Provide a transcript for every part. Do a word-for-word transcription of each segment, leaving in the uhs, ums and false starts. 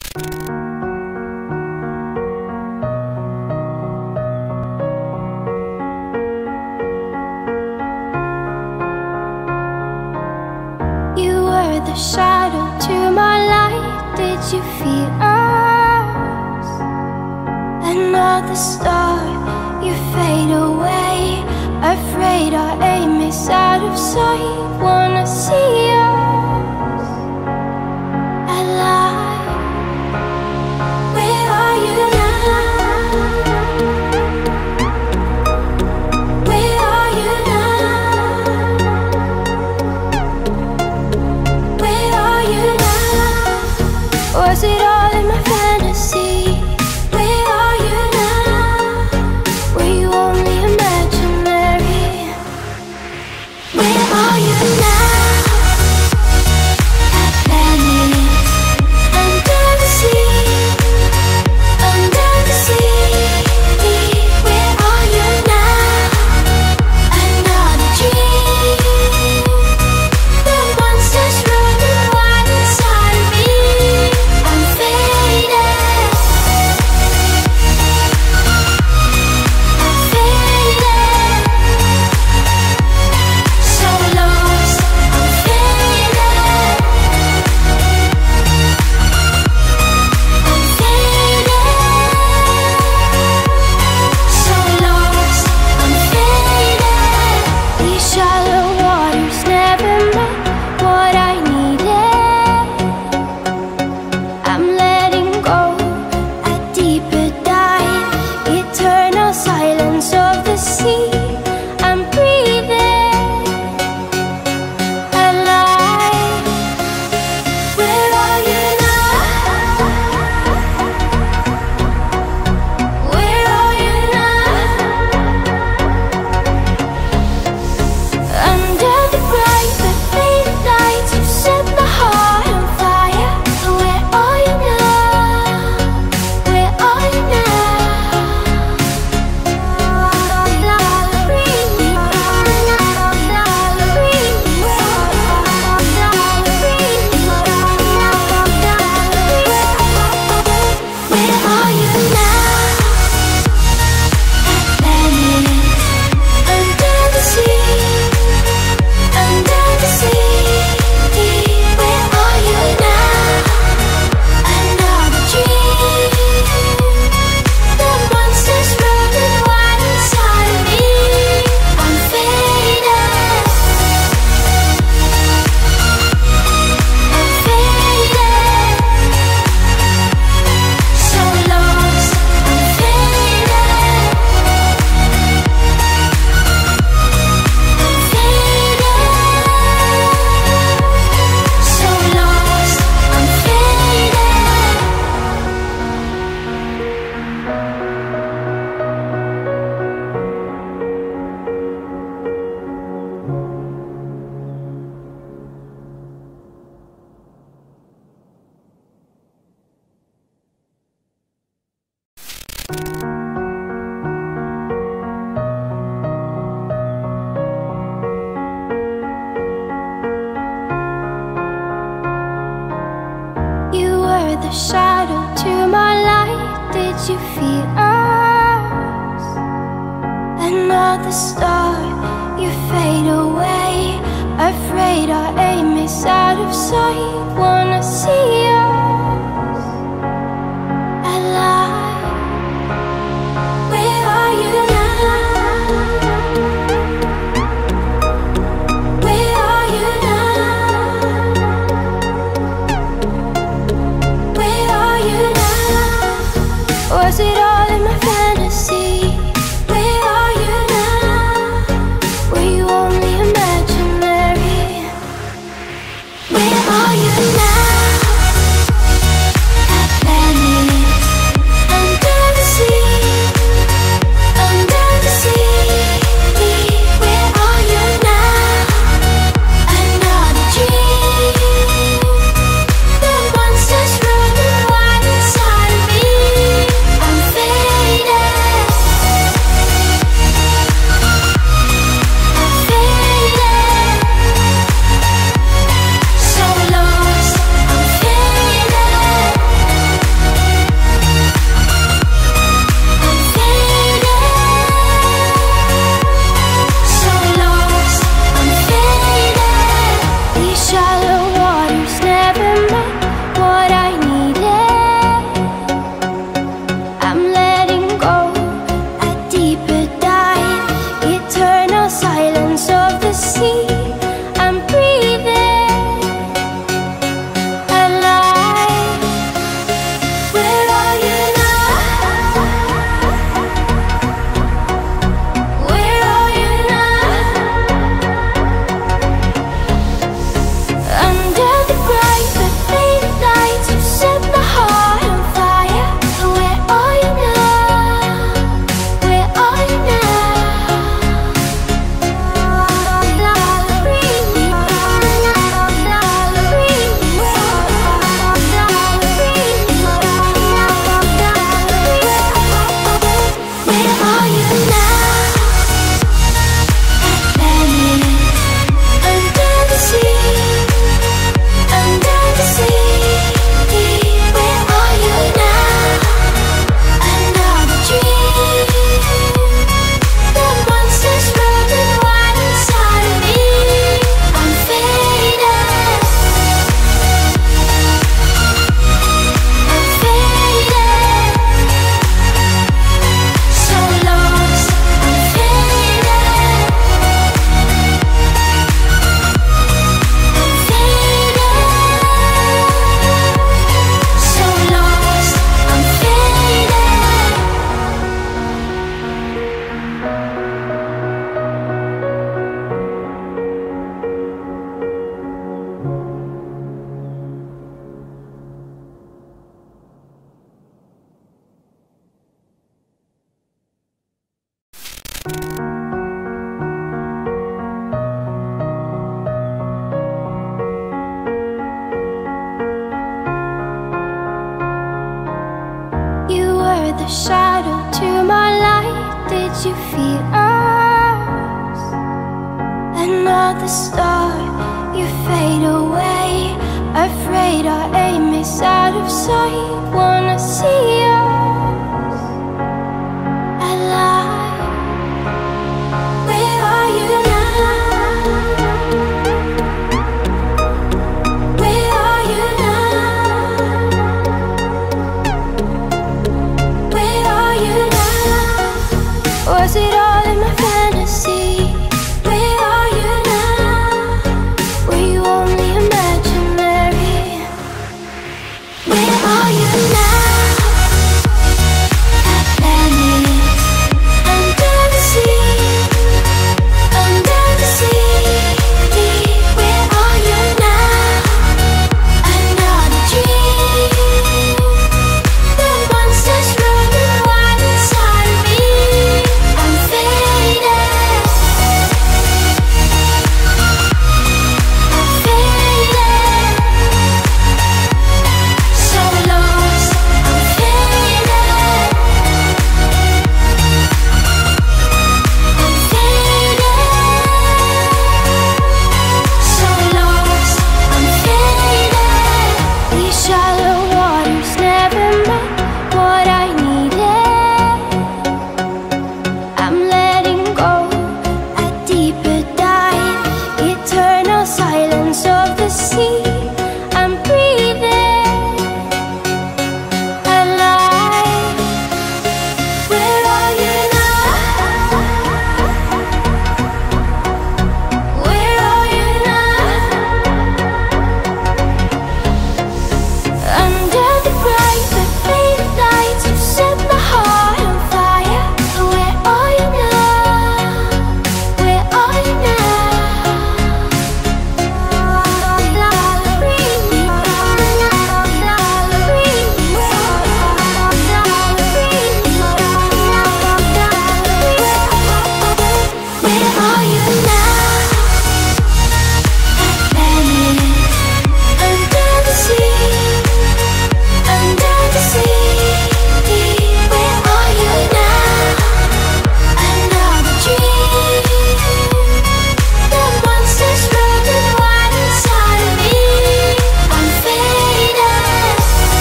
The shadow to my light, did you feel us? Another star, you fade away. Afraid our aim is out of sight. Wanna see us alive. Where are you now? Where are you now? Was it all in my fantasy? Where are you now? Were you only imaginary? Where are you now? Atlantis, under the sea, under the sea. Where are you now? Another dream. The monsters running wild inside of me. I'm faded. I'm faded. So lost. I'm faded. I'm faded. So lost. I'm faded. These shallow waters never met what I needed. I'm letting go a deeper dive. Eternal silence of the sea. I'm breathing alive. Where are you now? Where are you now? Under the bright but faded lights, you set my heart on fire. Where are you now? Where are you Where are you now? Atlantis, under the sea, under the sea. Where are you now? Another dream. The monsters running wild inside of me. I'm faded. I'm faded. So lost. I'm faded. I'm faded. So lost. I'm faded. You were the shadow to my light, did you feel us? Another star, you fade away. Afraid our aim is out of sight. Wanna see us alive. Where are you now? Where are you now? Where are you now? Was it all in my fantasy? Where are you now? Were you only imaginary? Where are you now? were the shadow to my light. Did you feel us? Another star, you fade away. Afraid our aim is out of sight. Wanna see us alive. Where are you now? Where are you now? Where are you now? Was it all in my fantasy? Where are you now? Were you only imaginary? Where are you now? Atlantis, under the sea, under the sea. Where are you now? Another dream. The monsters running wild inside of me. I'm faded. I'm faded. So lost. I'm faded. I'm faded. So lost. I'm faded. These shallow waters never met what I needed. I'm letting go, a deeper dive, eternal silence of the sea. I'm breathing alive. Where are you now? Where are you now? Under the bright but faded lights, you set my heart on fire. Where are you now? Where are you Where are you now? Atlantis, under the sea, under the sea. Where are you now? Another dream. The monsters running wild inside of me. I'm faded.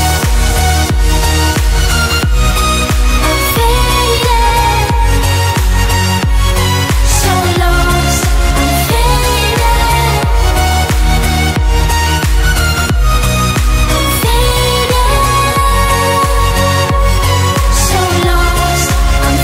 I'm faded. So lost. I'm faded. I'm faded. So lost. I'm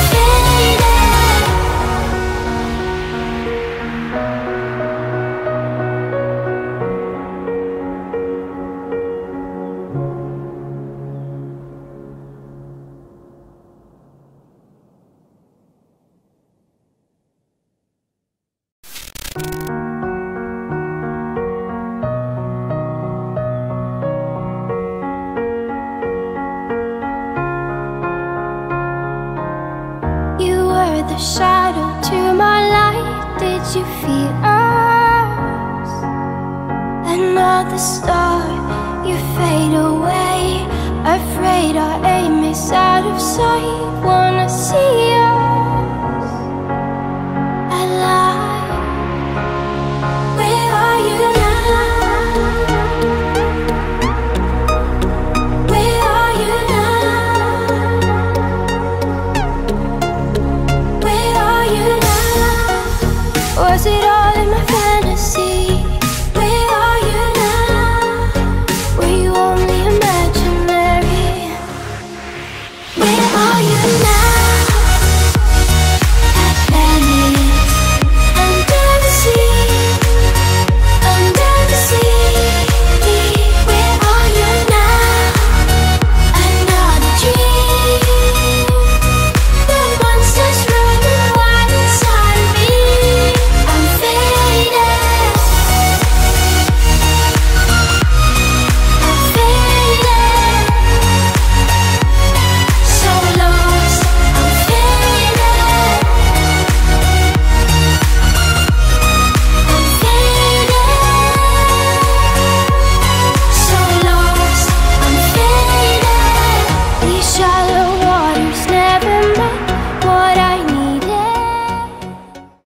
You were the shadow to my light. Did you feel us? Another star, you fade away. Afraid our aim is out of sight. Wanna see